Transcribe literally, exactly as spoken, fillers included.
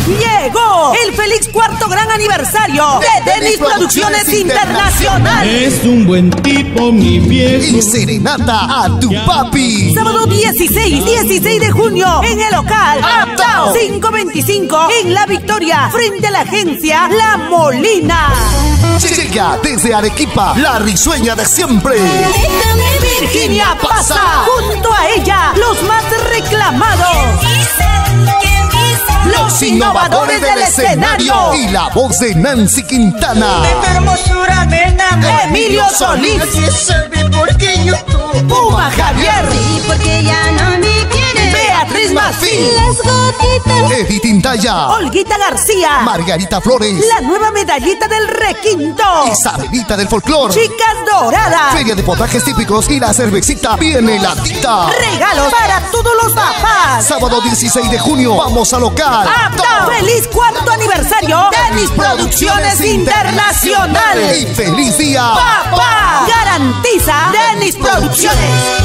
Llegó el feliz cuarto gran aniversario de Denis Producciones Internacional. Es un buen tipo, mi viejo. Y serenata a tu papi. Sábado dieciséis, dieciséis de junio en el local Uptown quinientos veinticinco en La Victoria, frente a la agencia La Molina. Llega desde Arequipa, la risueña de siempre, Virginia Pasa. Junto a ella, los más reclamados, los innovadores del escenario y la voz de Nancy Quintana. De tu hermosura me enamoré. Emilio Solís. Nadie sabe por qué yo tú. Puma Javier. Y porque ya no me quieres. Beatriz Marfil. Las gotitas. Edith Intaya. Olguita García. Margarita Flores. La nueva medallita del requinto. Isabelita del folclor. Chicas Doradas. Feria de potajes típicos y la cervecita viene latita. Regalos para todos los papás. Sábado dieciséis de junio, vamos a local. Uptown. Feliz cuarto aniversario Denis Producciones Internacional. Y feliz día. Papá. Garantiza Denis Producciones.